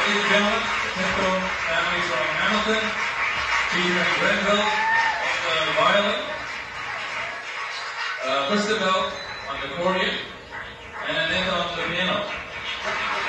ladies and gentlemen, the Pinto family from Hamilton, featuring Grenville on the violin, Christabel on the accordion, and Annette on the piano.